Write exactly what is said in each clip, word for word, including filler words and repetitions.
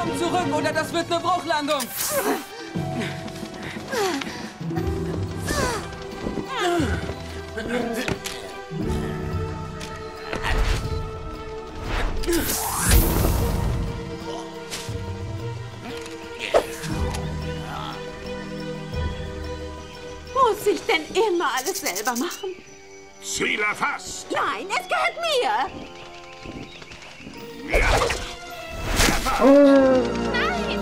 Komm zurück, oder das wird eine Bruchlandung. Muss ich denn immer alles selber machen? Silaphus! Nein, es gehört mir! Ja. Nein!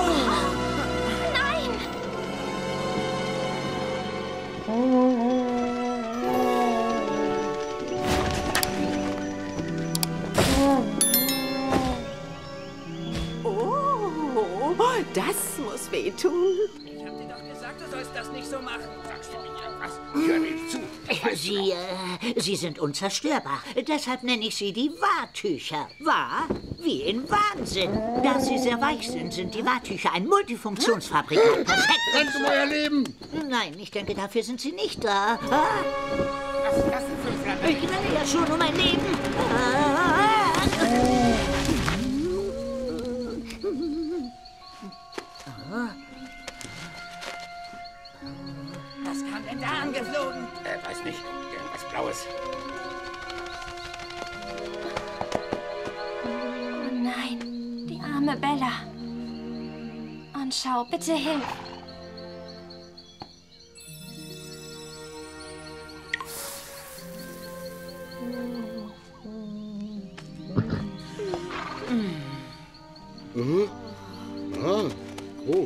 Nein! Oh, das muss wehtun. Ich hab dir doch gesagt, du sollst das nicht so machen. Sagst du mir irgendwas? Hör nicht zu. Sie, äh, Sie sind unzerstörbar. Deshalb nenne ich Sie die Wahrtücher. Wahr wie in Wahnsinn. Da sie sehr weich sind, sind die Wahrtücher ein Multifunktionsfabrikat. Perfekt. Kannst du euer Leben? Nein, ich denke, dafür sind Sie nicht da. Ah, Was ist das denn für ein Flatter? ich renne ja schon um mein Leben. Ah, Was kam denn da angeflogen? Äh, weiß nicht. Irgendwas Blaues. Oh nein, die arme Bella. Und schau, bitte hilf. Mhm. Ah, oh.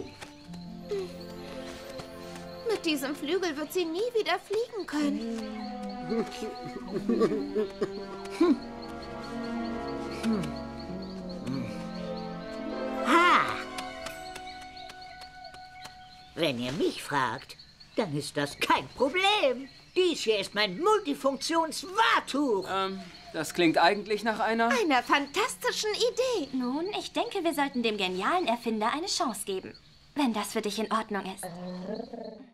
Mit diesem Flügel wird sie nie wieder fliegen können. ha! Wenn ihr mich fragt, dann ist das kein Problem. Dies hier ist mein Multifunktions-Wahrtuch. Ähm, das klingt eigentlich nach einer... Einer fantastischen Idee. Nun, ich denke, wir sollten dem genialen Erfinder eine Chance geben. Wenn das für dich in Ordnung ist.